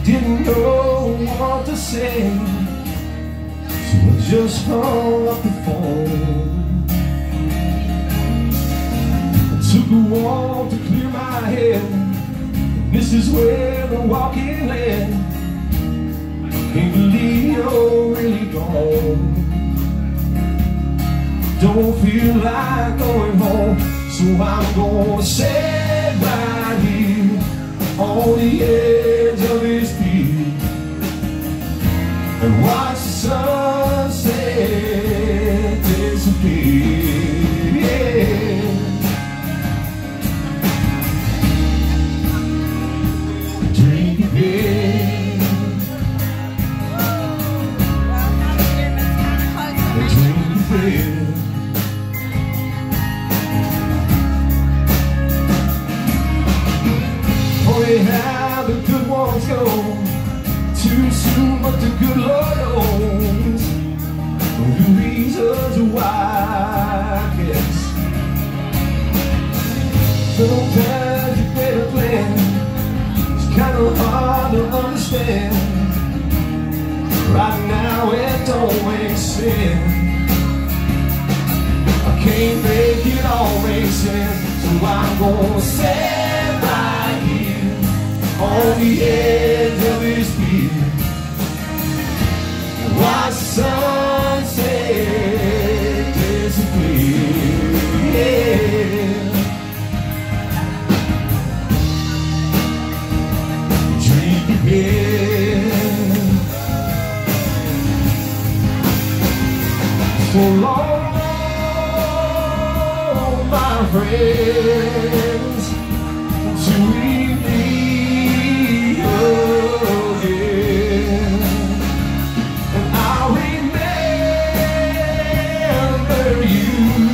didn't know what to say, so I just hung up the phone. I took a walk to clear my head. This is where the walking led. Can't believe you're really gone. Don't feel like going home, so I'm gonna sit right here on the edge of this field and watch the sunset disappear. Yeah. Drink it in. Drink it in. How the good ones go too soon, but the good Lord knows the reasons why, I guess. Sometimes you get a plan, it's kind of hard to understand. Right now it don't make sense. I can't make it all make sense, so I'm gonna stand right here on the edge of this field and watch the sunset disappear. Yeah. Drink again. So long, my friends, till we meet again. And I'll remember you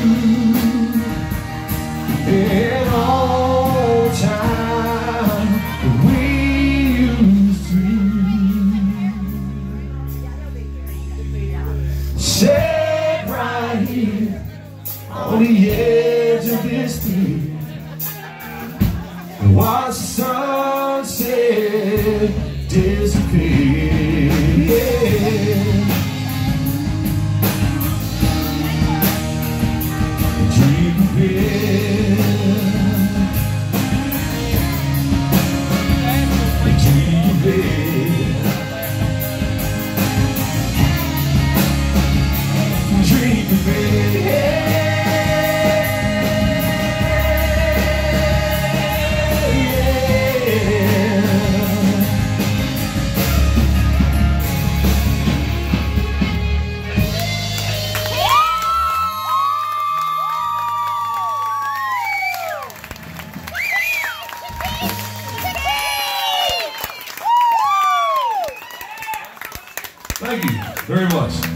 in all time we used to sit right here on the edge of this field and watch the sunset disappear. Dream of it. Dream of it. Dream of it. Thank you very much.